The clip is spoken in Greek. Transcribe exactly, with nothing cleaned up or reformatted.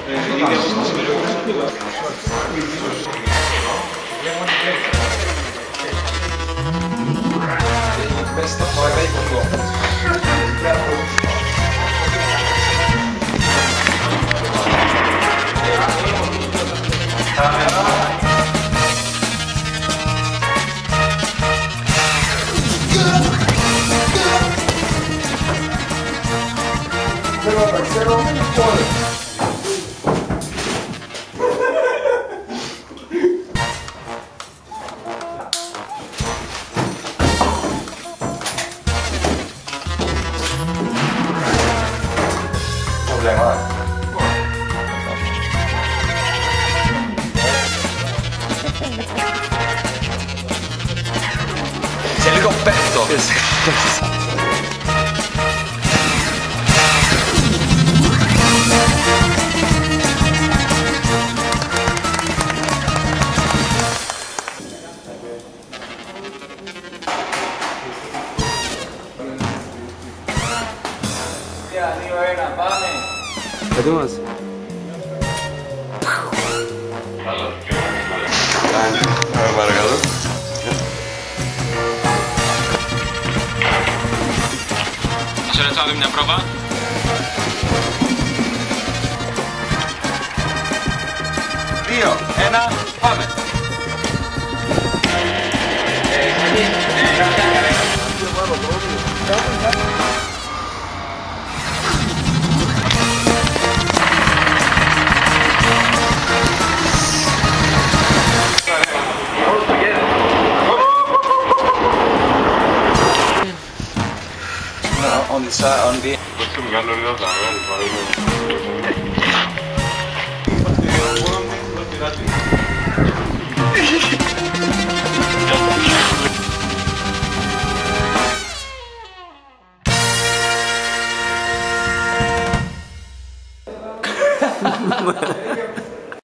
Σε λίγο πέφτω. δύο ένα, πάμε! Ετοίμας. Παρακαλώ. Μισό λεπτό να δούμε μια πρόβα. Δύο, ένα, πάμε. On the side, on the. Questo mi hanno ridato la Μ'